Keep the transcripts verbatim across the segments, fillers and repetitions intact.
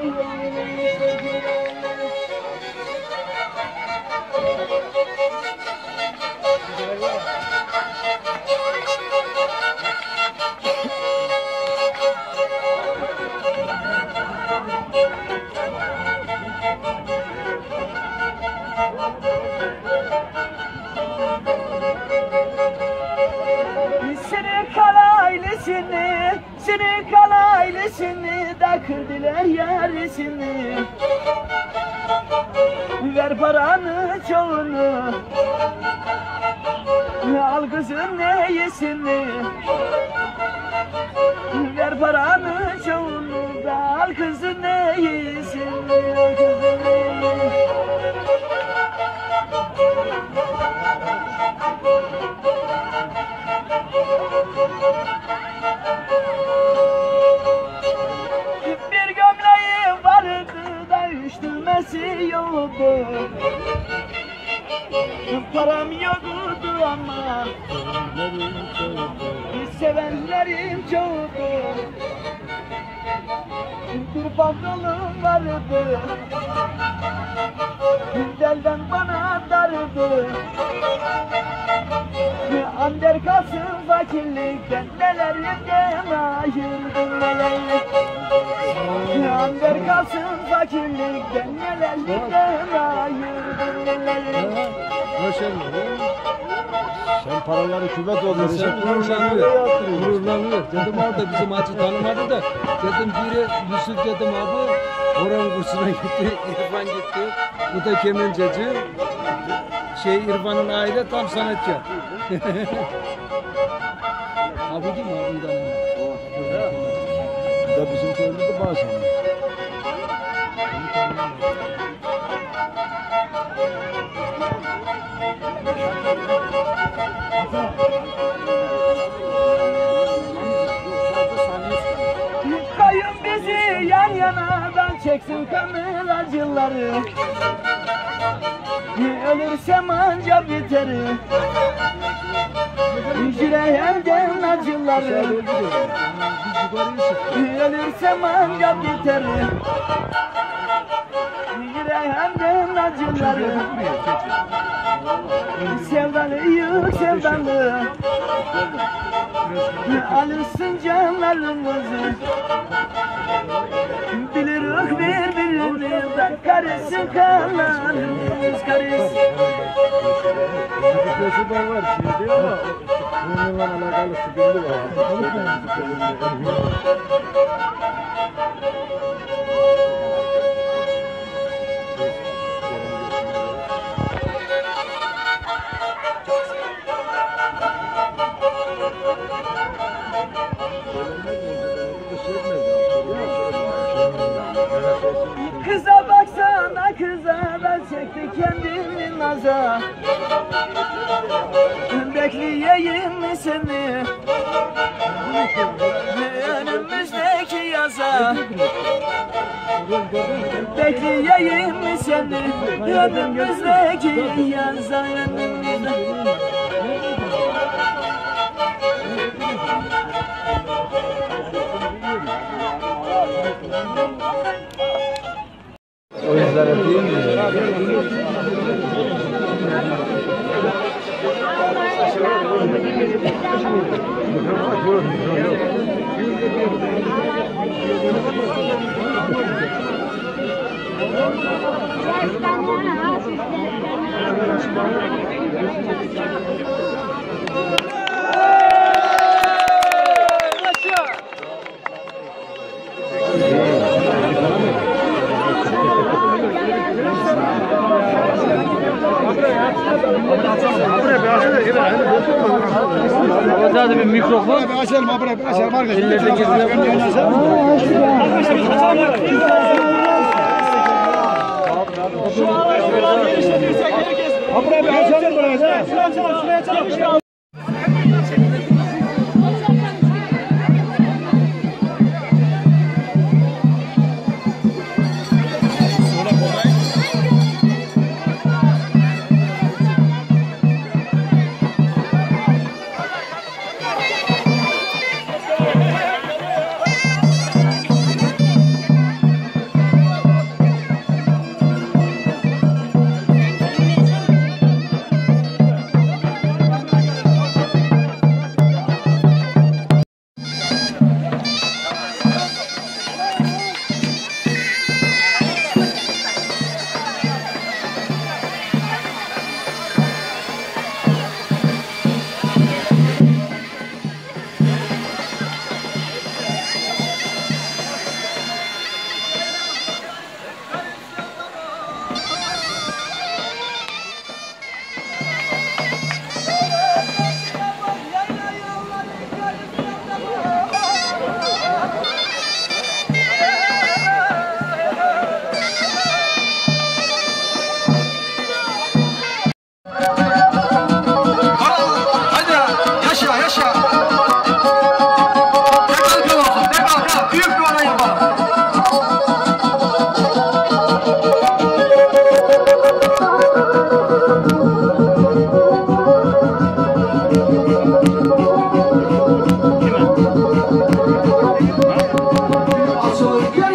Seni kalaylısını, seni kalaylısını da kırdılar yarisini. Ver paranı çoğunu, al kızın neyesini. Ver paranı çoğunu da al kızın neyesini. Bir gömleği vardı da üştürmesi yoktu. Param yoktu ama sevenlerim çoktu. Bir pantolon vardı, delden bana dardı. Ander kalsın fakirlikten, nelerden ayırdım neler. Ander kalsın fakirlikten, nelerden ayırdım neler. Sen paraları küvet olur. Sen gururlanıyor. Gururlanıyor. Dedim orada bizim acı tanımadı da. Dedim biri Yusuf dedim abi. Oranın kursuna gitti. İrfan gitti. Bu da kemenceci. Şey İrfan'ın aile tam sanatçı. Abi değil mi abi? Da bizim köyde de bazı. Kayın bizi yan yanadan çeksin kanlı acıları. Ölürsem anca biterim yüreğimden acıları. Ölürsem anca biterim yüreğimden acıları. Sevdalıyık sevdalı, alırsın canlarımızı. Bilirik birbirimizden karısı kanlarımız karısı. Müzikleşi de var şimdi ama bununla alakalı sıkıntı var. Kıza baksana kıza, ben çekti kendini naza. Bekleyeyim mi seni önümüzdeki yaza? Bekleyeyim mi seni önümüzdeki yaza? O yüzden yapayım mı? Orada bir mikrofon. Bir açalım, abi, bir açalım arkadaşlar. Ellerine girdiler. Abi bir açalım buraya. Şuraya açalım, şuraya açalım.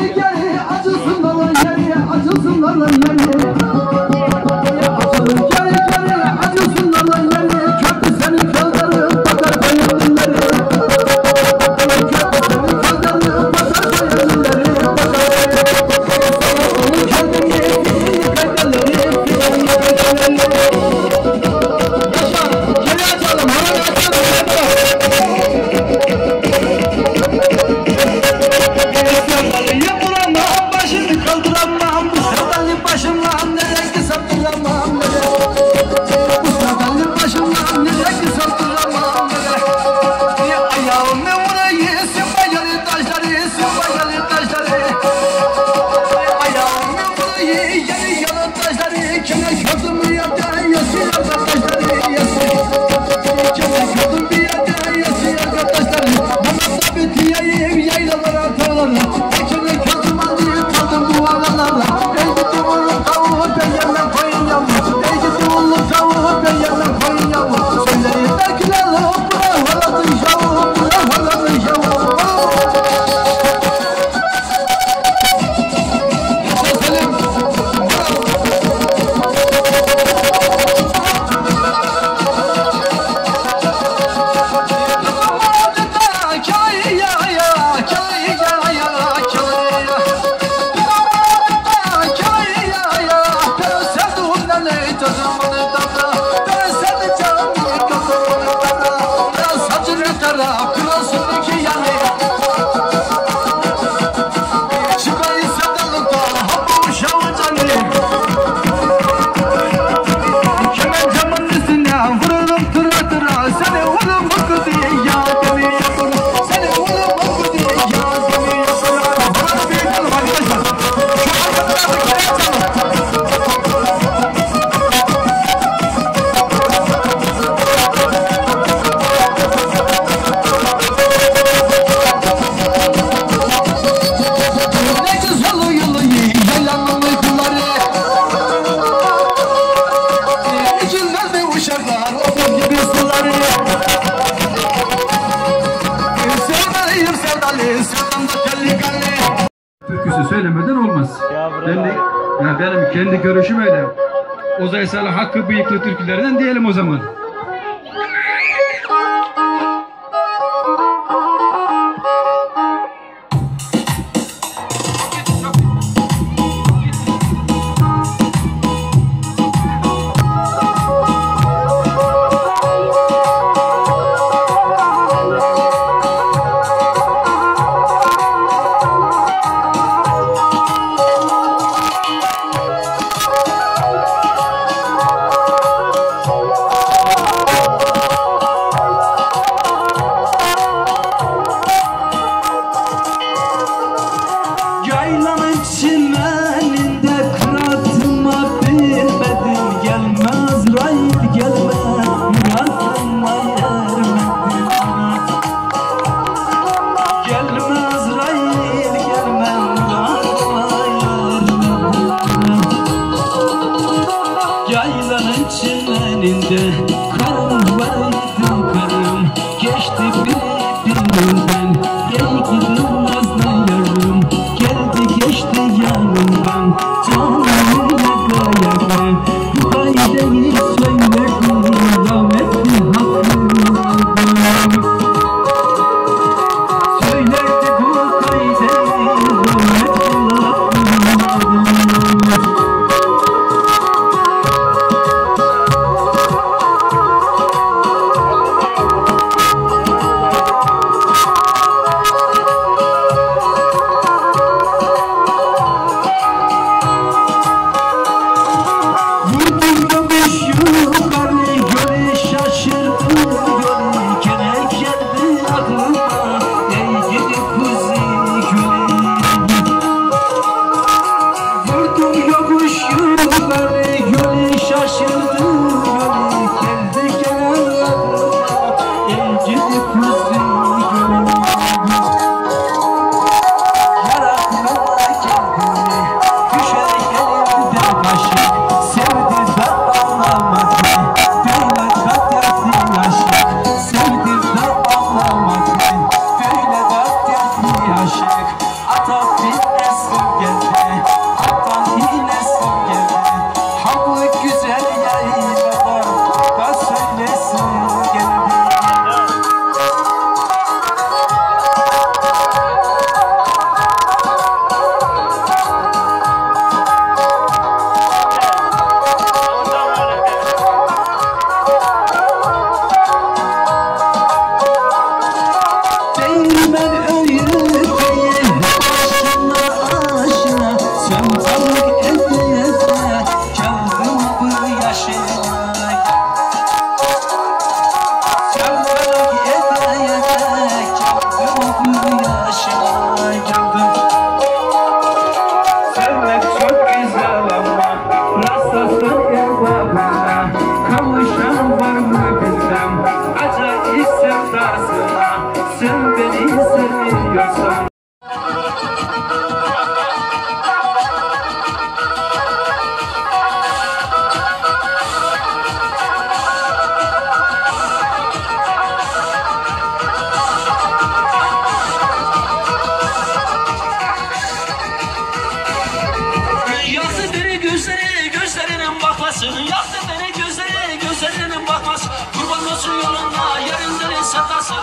geri geri acısın dalın geri acısın dalın geri acısın geri geri acısın dalın geri köprü senin kızların bakar koyunları köprü senin kızların bakar koyunları onun kendini kaydaları yaşa geri açalım hava açalım yapıramam başını kaldıramam bu sevdalı başımdan nereye ki saptıramam bu sevdalı başımdan nereye ki saptıramam nereye ayağımı vurayı simbayalı taşları simbayalı taşları ayağımı vurayı yarı yalı taşları kime kötümü yaptı yası arkadaşları yası kime kötüm bir yerde yası arkadaşları bana da bitiyeyim yaylalara tağlara Türküsü söylemeden olmaz. Ben de, ya benim kendi görüşüm öyle. Ozay Salih Hakkı bıyıklı türkülerinden diyelim o zaman. Geçti birinden, gel gidin nazlı yarım, geldi geçti ya. sevdası. Yaktı beni gözleri, gözlerinin bakması. Kurban olsun yoluna, yarınların sevdası.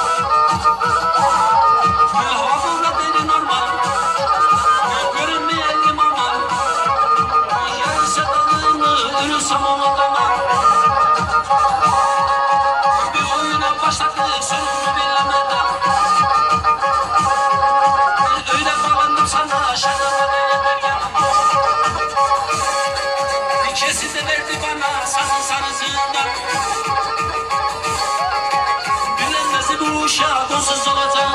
Havamda deli normal, görünmeyelim ama. Yarın sevdalığını ölürsem omuzlama. Bir oyuna başladık, sonunu bilemeden. Öyle bağlandım sana, şarkıda yeter yanıma. İkisi de verdi bana, sazın sarısından. Bilemezdi bu uşağı, donsuz olacağım.